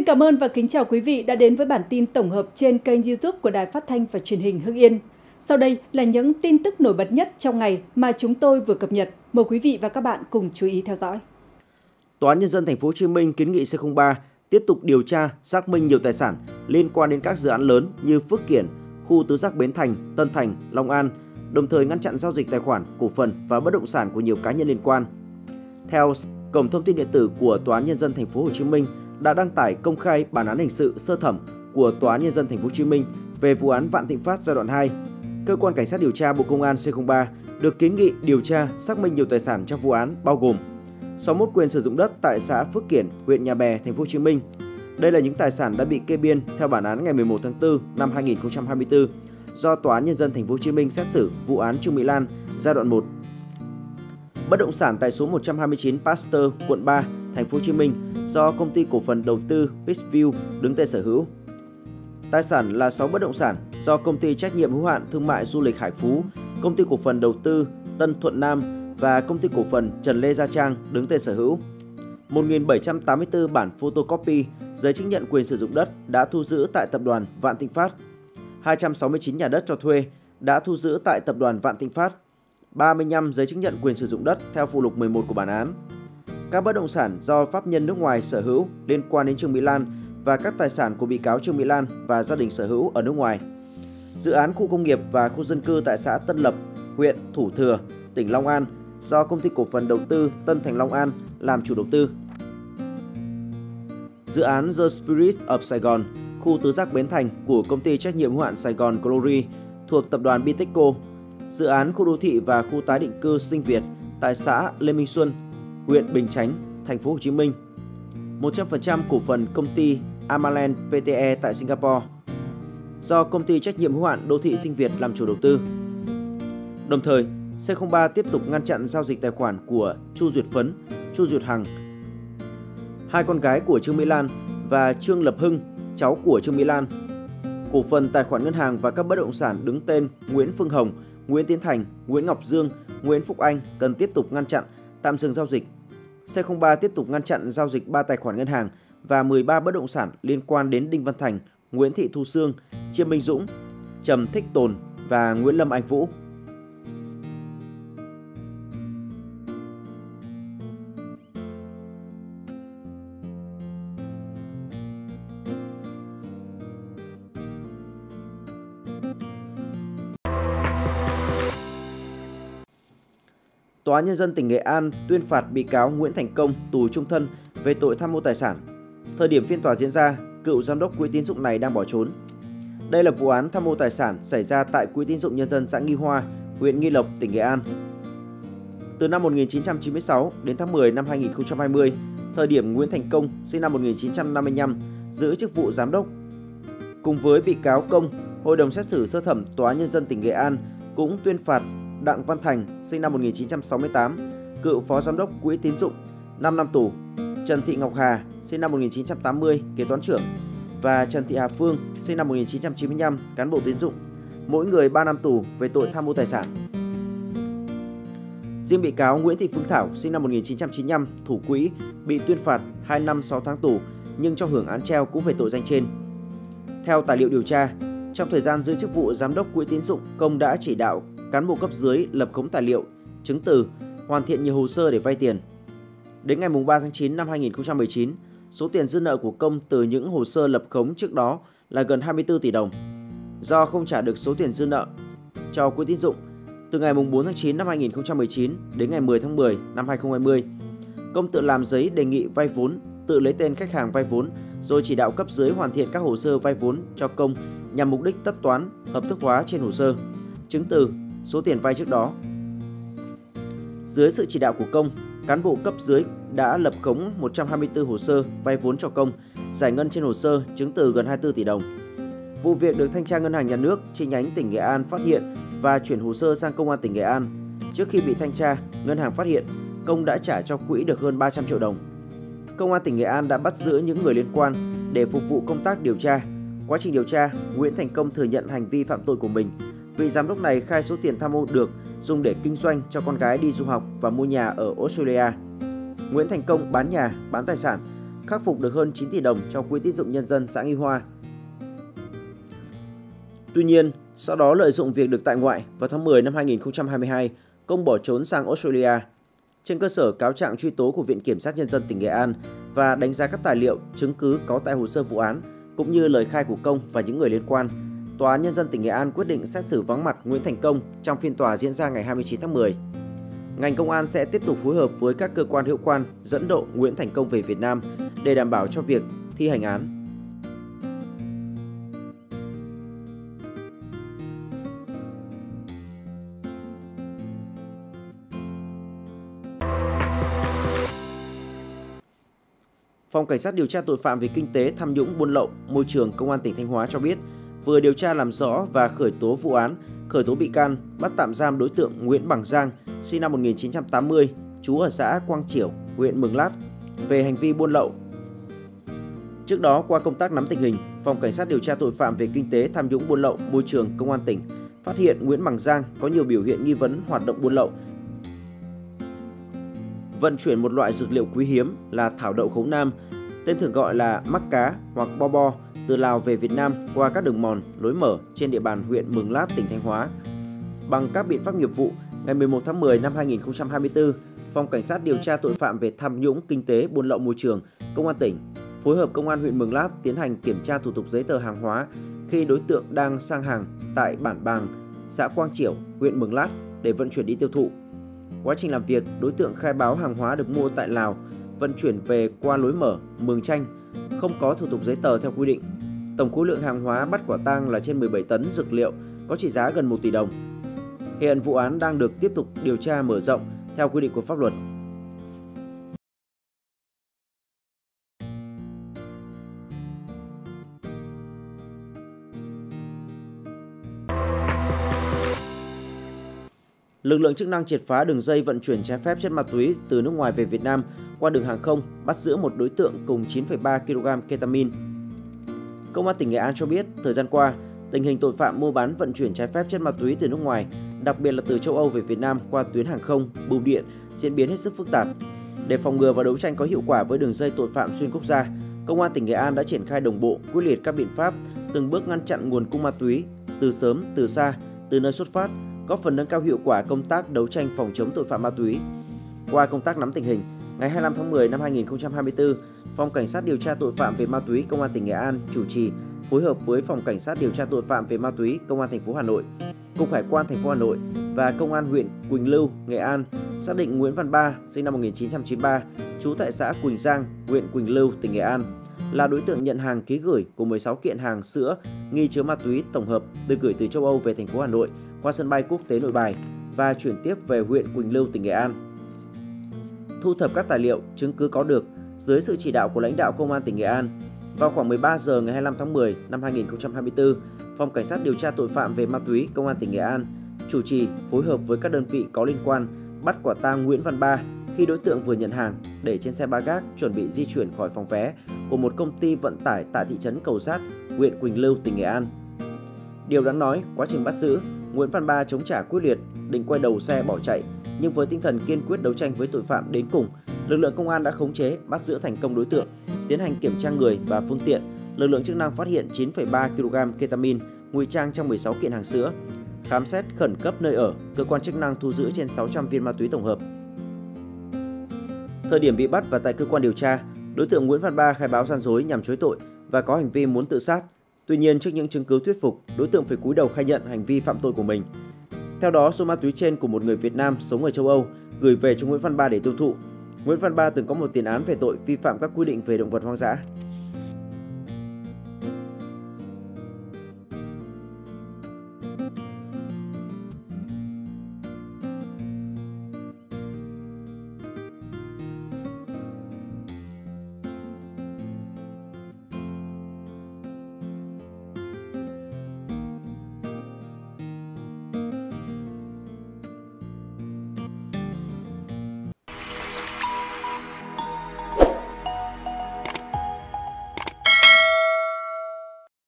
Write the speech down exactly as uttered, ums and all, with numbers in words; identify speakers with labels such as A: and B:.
A: cảm ơn và kính chào quý vị đã đến với bản tin tổng hợp trên kênh YouTube của Đài Phát thanh và Truyền hình Hưng Yên. Sau đây là những tin tức nổi bật nhất trong ngày mà chúng tôi vừa cập nhật. Mời quý vị và các bạn cùng chú ý theo dõi.
B: Tòa án Nhân dân Thành phố Hồ Chí Minh kiến nghị C không ba tiếp tục điều tra, xác minh nhiều tài sản liên quan đến các dự án lớn như Phước Kiển, khu tứ giác Bến Thành, Tân Thành, Long An, đồng thời ngăn chặn giao dịch tài khoản, cổ phần và bất động sản của nhiều cá nhân liên quan. Theo cổng thông tin điện tử của Tòa án Nhân dân Thành phố Hồ Chí Minh đã đăng tải công khai bản án hình sự sơ thẩm của Tòa án Nhân dân Thành phố Hồ Chí Minh về vụ án Vạn Thịnh Phát giai đoạn hai. Cơ quan Cảnh sát điều tra Bộ Công an C không ba được kiến nghị điều tra, xác minh nhiều tài sản trong vụ án bao gồm sáu mươi mốt quyền sử dụng đất tại xã Phước Kiển, huyện Nhà Bè, Thành phố Hồ Chí Minh. Đây là những tài sản đã bị kê biên theo bản án ngày mười một tháng tư năm hai nghìn không trăm hai mươi tư do Tòa án Nhân dân Thành phố Hồ Chí Minh xét xử vụ án Trương Mỹ Lan giai đoạn một. Bất động sản tại số một trăm hai mươi chín Pasteur, quận ba, Thành phố Hồ Chí Minh do Công ty Cổ phần Đầu tư Peaceview đứng tên sở hữu. Tài sản là sáu bất động sản do Công ty Trách nhiệm hữu hạn Thương mại Du lịch Hải Phú, Công ty Cổ phần Đầu tư Tân Thuận Nam và Công ty Cổ phần Trần Lê Gia Trang đứng tên sở hữu. một nghìn bảy trăm tám mươi tư bản photocopy giấy chứng nhận quyền sử dụng đất đã thu giữ tại Tập đoàn Vạn Thịnh Phát. hai trăm sáu mươi chín nhà đất cho thuê đã thu giữ tại Tập đoàn Vạn Thịnh Phát. ba mươi lăm giấy chứng nhận quyền sử dụng đất theo phụ lục mười một của bản án. Các bất động sản do pháp nhân nước ngoài sở hữu liên quan đến Trương Mỹ Lan và các tài sản của bị cáo Trương Mỹ Lan và gia đình sở hữu ở nước ngoài. Dự án khu công nghiệp và khu dân cư tại xã Tân Lập, huyện Thủ Thừa, tỉnh Long An do Công ty Cổ phần Đầu tư Tân Thành Long An làm chủ đầu tư. Dự án The Spirit of Saigon, khu tứ giác Bến Thành của Công ty Trách nhiệm hữu hạn Sài Gòn Glory thuộc Tập đoàn Bitexco. Dự án khu đô thị và khu tái định cư Sinh Việt tại xã Lê Minh Xuân, huyện Bình Chánh, Thành phố Hồ Chí Minh. một trăm phần trăm cổ phần công ty Amaland pê tê e tại Singapore do Công ty Trách nhiệm hữu hạn Đô thị Sinh Việt làm chủ đầu tư. Đồng thời, C không ba tiếp tục ngăn chặn giao dịch tài khoản của Chu Duyệt Phấn, Chu Duyệt Hằng, hai con gái của Trương Mỹ Lan và Trương Lập Hưng, cháu của Trương Mỹ Lan. Cổ phần tài khoản ngân hàng và các bất động sản đứng tên Nguyễn Phương Hồng, Nguyễn Tiến Thành, Nguyễn Ngọc Dương, Nguyễn Phúc Anh cần tiếp tục ngăn chặn, tạm dừng giao dịch. C không ba tiếp tục ngăn chặn giao dịch ba tài khoản ngân hàng và mười ba bất động sản liên quan đến Đinh Văn Thành, Nguyễn Thị Thu Sương, Chiêm Minh Dũng, Trầm Thích Tồn và Nguyễn Lâm Anh Vũ. Tòa án Nhân dân tỉnh Nghệ An tuyên phạt bị cáo Nguyễn Thành Công tù chung thân về tội tham mô tài sản. Thời điểm phiên tòa diễn ra, cựu giám đốc quỹ tín dụng này đang bỏ trốn. Đây là vụ án tham mô tài sản xảy ra tại Quỹ tín dụng Nhân dân xã Nghi Hoa, huyện Nghi Lộc, tỉnh Nghệ An. Từ năm một nghìn chín trăm chín mươi sáu đến tháng mười năm hai nghìn không trăm hai mươi, thời điểm Nguyễn Thành Công sinh năm một nghìn chín trăm năm mươi lăm giữ chức vụ giám đốc. Cùng với bị cáo Công, Hội đồng xét xử sơ thẩm Tòa án Nhân dân tỉnh Nghệ An cũng tuyên phạt Đặng Văn Thành, sinh năm một nghìn chín trăm sáu mươi tám, cựu phó giám đốc Quỹ tín dụng, năm năm tù, Trần Thị Ngọc Hà, sinh năm một nghìn chín trăm tám mươi, kế toán trưởng, và Trần Thị Hà Phương, sinh năm một nghìn chín trăm chín mươi lăm, cán bộ tín dụng, mỗi người ba năm tù về tội tham mô tài sản. Riêng bị cáo Nguyễn Thị Phương Thảo, sinh năm một nghìn chín trăm chín mươi lăm, thủ quỹ, bị tuyên phạt hai năm sáu tháng tù nhưng cho hưởng án treo cũng về tội danh trên. Theo tài liệu điều tra, trong thời gian giữ chức vụ giám đốc Quỹ tín dụng, Công đã chỉ đạo cán bộ cấp dưới lập khống tài liệu, chứng từ, hoàn thiện nhiều hồ sơ để vay tiền. Đến ngày ba tháng chín năm hai nghìn không trăm mười chín, số tiền dư nợ của Công từ những hồ sơ lập khống trước đó là gần hai mươi tư tỷ đồng. Do không trả được số tiền dư nợ cho Quỹ tín dụng, từ ngày bốn tháng chín năm hai nghìn không trăm mười chín đến ngày mười tháng mười năm hai nghìn không trăm hai mươi, Công tự làm giấy đề nghị vay vốn, tự lấy tên khách hàng vay vốn, rồi chỉ đạo cấp dưới hoàn thiện các hồ sơ vay vốn cho Công nhằm mục đích tất toán, hợp thức hóa trên hồ sơ, chứng từ, số tiền vay trước đó. Dưới sự chỉ đạo của Công, cán bộ cấp dưới đã lập khống một trăm hai mươi tư hồ sơ vay vốn cho Công, giải ngân trên hồ sơ chứng từ gần hai mươi tư tỷ đồng. Vụ việc được Thanh tra Ngân hàng Nhà nước chi nhánh tỉnh Nghệ An phát hiện và chuyển hồ sơ sang Công an tỉnh Nghệ An. Trước khi bị thanh tra, ngân hàng phát hiện, Công đã trả cho quỹ được hơn ba trăm triệu đồng. Công an tỉnh Nghệ An đã bắt giữ những người liên quan để phục vụ công tác điều tra. Quá trình điều tra, Nguyễn Thành Công thừa nhận hành vi phạm tội của mình. Vị giám đốc này khai số tiền tham mô được dùng để kinh doanh cho con gái đi du học và mua nhà ở Australia. Nguyễn Thành Công bán nhà, bán tài sản khắc phục được hơn chín tỷ đồng cho Quỹ tín dụng nhân dân xã Nghi Hoa. Tuy nhiên, sau đó lợi dụng việc được tại ngoại, vào tháng mười năm hai nghìn không trăm hai mươi hai, Công bỏ trốn sang Australia. Trên cơ sở cáo trạng truy tố của Viện Kiểm sát Nhân dân tỉnh Nghệ An và đánh giá các tài liệu, chứng cứ có tại hồ sơ vụ án, cũng như lời khai của Công và những người liên quan, Tòa án Nhân dân tỉnh Nghệ An quyết định xét xử vắng mặt Nguyễn Thành Công trong phiên tòa diễn ra ngày hai mươi chín tháng mười. Ngành công an sẽ tiếp tục phối hợp với các cơ quan hữu quan dẫn độ Nguyễn Thành Công về Việt Nam để đảm bảo cho việc thi hành án. Phòng Cảnh sát điều tra tội phạm về kinh tế, tham nhũng, buôn lậu, môi trường Công an tỉnh Thanh Hóa cho biết vừa điều tra làm rõ và khởi tố vụ án, khởi tố bị can, bắt tạm giam đối tượng Nguyễn Bằng Giang, sinh năm một nghìn chín trăm tám mươi, trú ở xã Quang Chiểu, huyện Mường Lát, về hành vi buôn lậu. Trước đó, qua công tác nắm tình hình, Phòng Cảnh sát điều tra tội phạm về kinh tế, tham nhũng, buôn lậu, môi trường Công an tỉnh phát hiện Nguyễn Bằng Giang có nhiều biểu hiện nghi vấn hoạt động buôn lậu, vận chuyển một loại dược liệu quý hiếm là thảo đậu khấu nam, tên thường gọi là mắc cá hoặc bo bo, từ Lào về Việt Nam qua các đường mòn, lối mở trên địa bàn huyện Mường Lát, tỉnh Thanh Hóa. Bằng các biện pháp nghiệp vụ, ngày mười một tháng mười năm hai nghìn không trăm hai mươi tư, Phòng Cảnh sát điều tra tội phạm về tham nhũng, kinh tế, buôn lậu, môi trường, Công an tỉnh phối hợp Công an huyện Mường Lát tiến hành kiểm tra thủ tục giấy tờ hàng hóa khi đối tượng đang sang hàng tại bản Bàng, xã Quang Chiểu, huyện Mường Lát để vận chuyển đi tiêu thụ. Quá trình làm việc, đối tượng khai báo hàng hóa được mua tại Lào, vận chuyển về qua lối mở Mường Chanh, không có thủ tục giấy tờ theo quy định. Tổng khối lượng hàng hóa bắt quả tang là trên mười bảy tấn dược liệu có trị giá gần một tỷ đồng. Hiện vụ án đang được tiếp tục điều tra mở rộng theo quy định của pháp luật. Lực lượng chức năng triệt phá đường dây vận chuyển trái phép chất ma túy từ nước ngoài về Việt Nam qua đường hàng không, bắt giữ một đối tượng cùng chín phẩy ba ki lô gam ketamin. Công an tỉnh Nghệ An cho biết, thời gian qua, tình hình tội phạm mua bán vận chuyển trái phép chất ma túy từ nước ngoài, đặc biệt là từ châu Âu về Việt Nam qua tuyến hàng không, bưu điện diễn biến hết sức phức tạp. Để phòng ngừa và đấu tranh có hiệu quả với đường dây tội phạm xuyên quốc gia, Công an tỉnh Nghệ An đã triển khai đồng bộ, quyết liệt các biện pháp, từng bước ngăn chặn nguồn cung ma túy từ sớm, từ xa, từ nơi xuất phát, góp phần nâng cao hiệu quả công tác đấu tranh phòng chống tội phạm ma túy. Qua công tác nắm tình hình, ngày hai mươi lăm tháng mười năm hai nghìn không trăm hai mươi tư, Phòng Cảnh sát điều tra tội phạm về ma túy Công an tỉnh Nghệ An chủ trì phối hợp với Phòng Cảnh sát điều tra tội phạm về ma túy Công an thành phố Hà Nội, Cục Hải quan thành phố Hà Nội và Công an huyện Quỳnh Lưu, Nghệ An xác định Nguyễn Văn Ba, sinh năm một nghìn chín trăm chín mươi ba, trú tại xã Quỳnh Giang, huyện Quỳnh Lưu, tỉnh Nghệ An, là đối tượng nhận hàng ký gửi của mười sáu kiện hàng sữa nghi chứa ma túy tổng hợp được gửi từ châu Âu về thành phố Hà Nội qua sân bay quốc tế Nội Bài và chuyển tiếp về huyện Quỳnh Lưu, tỉnh Nghệ An. Thu thập các tài liệu, chứng cứ có được dưới sự chỉ đạo của lãnh đạo Công an tỉnh Nghệ An, vào khoảng mười ba giờ ngày hai mươi lăm tháng mười năm hai nghìn không trăm hai mươi tư, Phòng Cảnh sát điều tra tội phạm về ma túy Công an tỉnh Nghệ An chủ trì phối hợp với các đơn vị có liên quan bắt quả tang Nguyễn Văn Ba khi đối tượng vừa nhận hàng để trên xe ba gác chuẩn bị di chuyển khỏi phòng vé của một công ty vận tải tại thị trấn Cầu Sát, huyện Quỳnh Lưu, tỉnh Nghệ An. Điều đáng nói, quá trình bắt giữ, Nguyễn Văn Ba chống trả quyết liệt, định quay đầu xe bỏ chạy, nhưng với tinh thần kiên quyết đấu tranh với tội phạm đến cùng, lực lượng công an đã khống chế, bắt giữ thành công đối tượng. Tiến hành kiểm tra người và phương tiện, lực lượng chức năng phát hiện chín phẩy ba ki lô gam ketamin ngụy trang trong mười sáu kiện hàng sữa. Khám xét khẩn cấp nơi ở, cơ quan chức năng thu giữ trên sáu trăm viên ma túy tổng hợp. Thời điểm bị bắt và tại cơ quan điều tra, đối tượng Nguyễn Văn Ba khai báo gian dối nhằm chối tội và có hành vi muốn tự sát. Tuy nhiên, trước những chứng cứ thuyết phục, đối tượng phải cúi đầu khai nhận hành vi phạm tội của mình. Theo đó, số ma túy trên của một người Việt Nam sống ở châu Âu gửi về cho Nguyễn Văn Ba để tiêu thụ. Nguyễn Văn Ba từng có một tiền án về tội vi phạm các quy định về động vật hoang dã.